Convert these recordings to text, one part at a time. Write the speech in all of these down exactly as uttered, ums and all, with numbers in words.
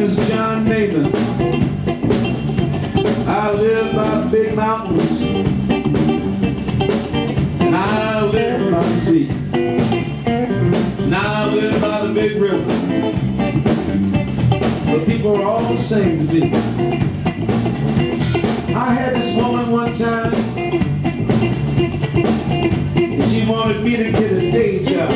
is John NEMETH. I live by the big mountains, and I live by the sea, and I live by the big river. But people are all the same to me. I had this woman one time, and she wanted me to get a day job.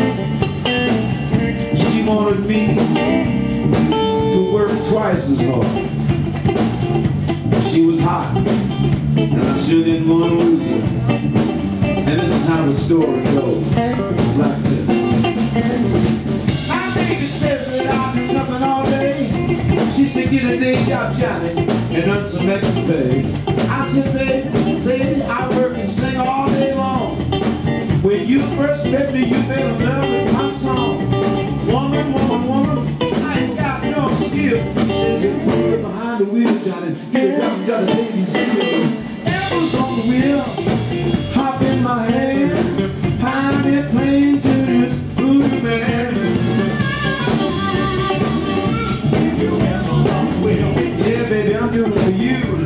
She wanted me to work twice as hard. She was hot, and I sure didn't want to lose her. And this is how the story goes, like this. My baby says that I'll do nothing all day. She said, get a day job, Johnny, and earn some extra pay. I said, baby, baby, I work and sing all day long. When you first met me, you fell in love with my song. Woman, woman, woman, I ain't got no skill. She says, you put it behind the wheel, Johnny. Get it down, Johnny, ladies, feel. Elbows on the wheel, hop in my hand, pioneer playing to this voodoo man. Your elbows on the wheel. Yeah, baby, I'm doing it for you.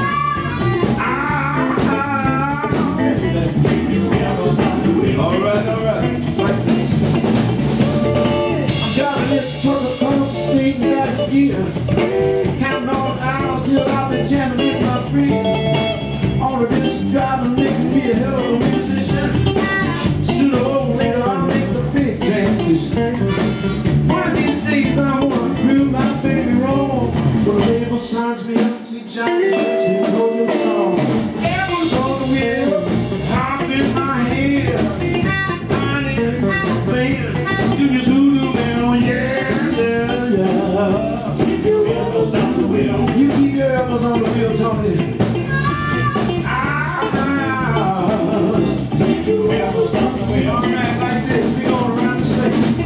Ah, ah, baby. Your elbows on the wheel. All right, all right, like this. I'm driving this truck across the street and got a gear. Counting all the hours till I've been jamming with my feet. All of this driving making me a hell of a musician. Sooner or later I'll make the big transition. One of these days I want to prove my baby wrong. When the label signs me up, see Johnny, let's you know your song. Elbows on the wheel, hop in my head. I need a band to this voodoo man, yeah, yeah, yeah. Keep your elbows on the wheel. You keep your elbows on the wheel, Tony. All right, like this, we going around the stage.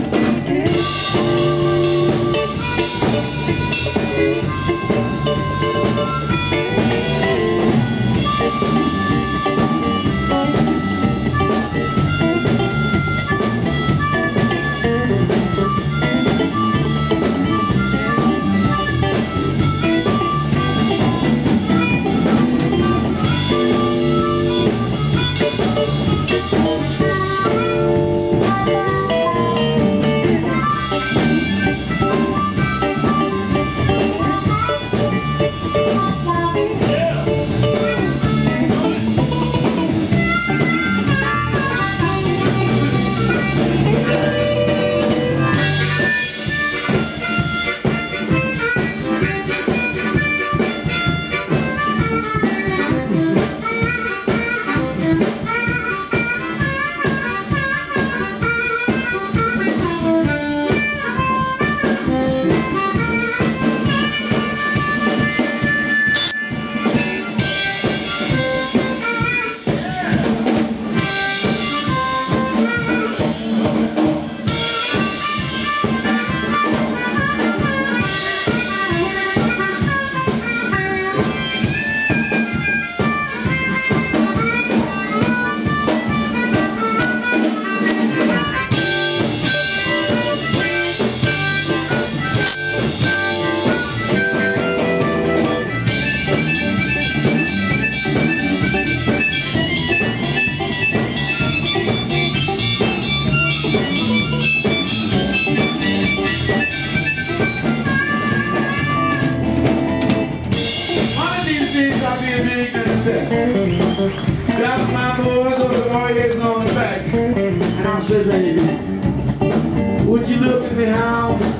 Got my boys with the warriors on the back. And I said, baby, would you look at me how